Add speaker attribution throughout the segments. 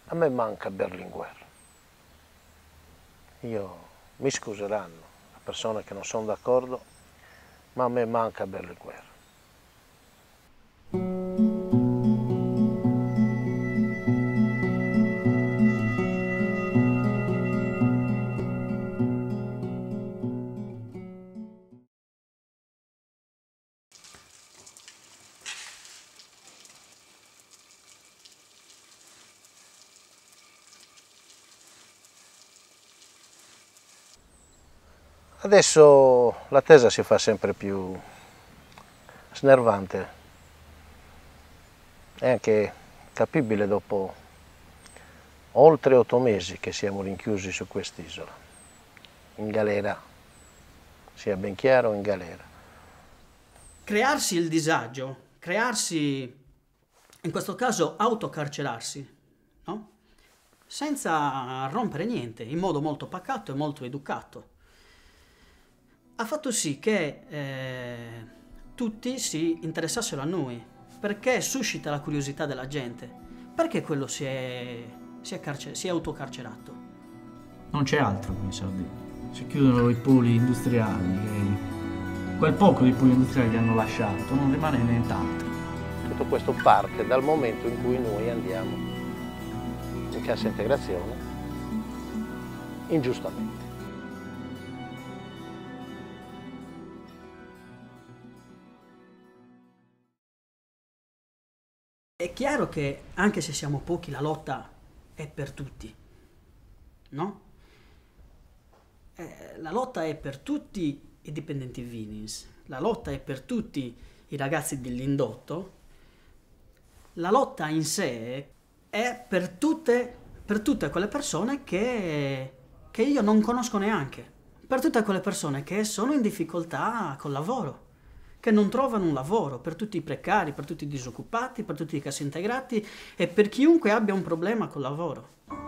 Speaker 1: A me manca Berlinguer. Mi scuseranno le persone che non sono d'accordo, ma a me manca Berlinguer. Adesso l'attesa si fa sempre più snervante, è anche capibile dopo oltre 8 mesi che siamo rinchiusi su quest'isola, in galera, sia ben chiaro, in galera.
Speaker 2: Crearsi il disagio, crearsi, in questo caso autocarcerarsi, no? Senza rompere niente, in modo molto pacato e molto educato, ha fatto sì che tutti si interessassero a noi, perché suscita la curiosità della gente. Perché quello si è autocarcerato?
Speaker 3: Non c'è altro qui in Sardegna. Si chiudono i poli industriali e quel poco di poli industriali che hanno lasciato non rimane nient'altro.
Speaker 1: Tutto questo parte dal momento in cui noi andiamo in cassa integrazione ingiustamente.
Speaker 2: È chiaro che anche se siamo pochi la lotta è per tutti, no? La lotta è per tutti i dipendenti Vinis, la lotta è per tutti i ragazzi dell'indotto, la lotta in sé è per tutte quelle persone che io non conosco neanche, per tutte quelle persone che sono in difficoltà col lavoro, che non trovano un lavoro, per tutti i precari, per tutti i disoccupati, per tutti i cassintegrati e per chiunque abbia un problema col lavoro.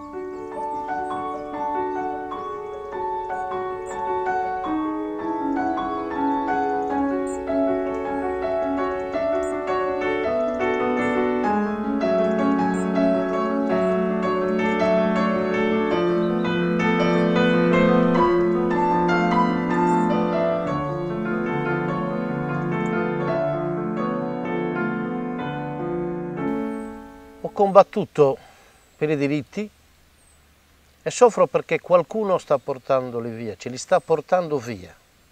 Speaker 1: Ho combattuto per i diritti e soffro perché qualcuno sta portandoli via, ce li sta portando via.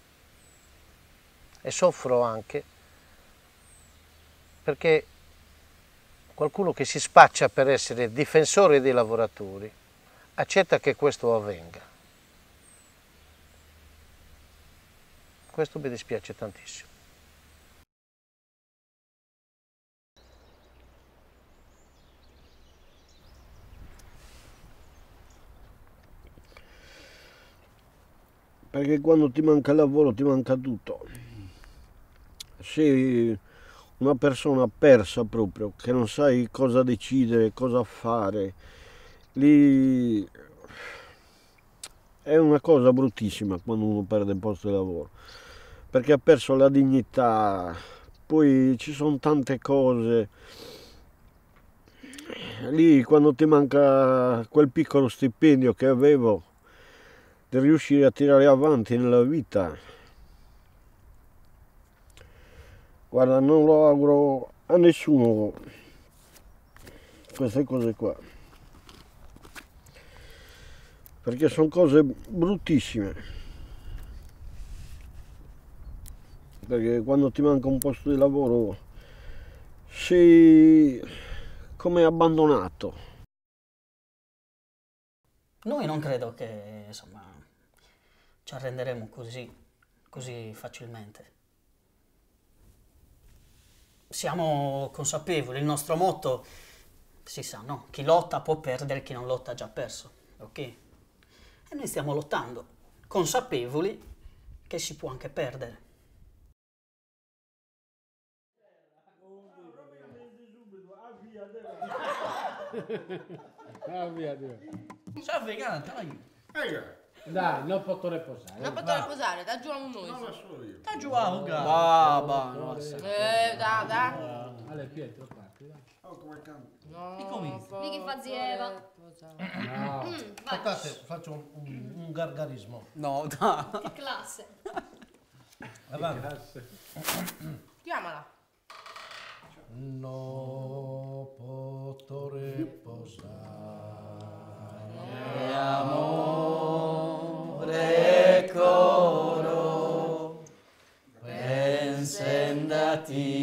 Speaker 1: E soffro anche perché qualcuno che si spaccia per essere difensore dei lavoratori accetta che questo avvenga. Questo mi dispiace tantissimo.
Speaker 4: Perché quando ti manca il lavoro ti manca tutto. Sei una persona persa proprio, che non sai cosa decidere, cosa fare. Lì è una cosa bruttissima quando uno perde il posto di lavoro, perché ha perso la dignità. Poi ci sono tante cose. Lì quando ti manca quel piccolo stipendio che avevo, di riuscire a tirare avanti nella vita. Guarda, non lo auguro a nessuno queste cose qua, perché sono cose bruttissime. Perché quando ti manca un posto di lavoro sei come abbandonato.
Speaker 2: Noi non credo che, insomma, ci arrenderemo così facilmente. Siamo consapevoli, il nostro motto, si sa, no? Chi lotta può perdere, chi non lotta ha già perso, ok? E noi stiamo lottando, consapevoli che si può anche perdere.
Speaker 5: Salve, canta, vai.
Speaker 6: Dai, non posso riposare.
Speaker 7: Non potrò riposare, ti aggiungiamo noi.
Speaker 5: Non solo io.
Speaker 2: Sta giù a
Speaker 5: Baba,
Speaker 7: Da.
Speaker 6: Allora, Pietro, parti, dai.
Speaker 8: come canta.
Speaker 7: No,
Speaker 5: E come?
Speaker 9: Lì che fa zieva.
Speaker 6: No.
Speaker 8: Aspettate, faccio un gargarismo.
Speaker 2: No, dai.
Speaker 9: Che classe.
Speaker 8: Avanti.
Speaker 7: Chiamala.
Speaker 8: No posso riposare.
Speaker 2: Amore coro, pensa andati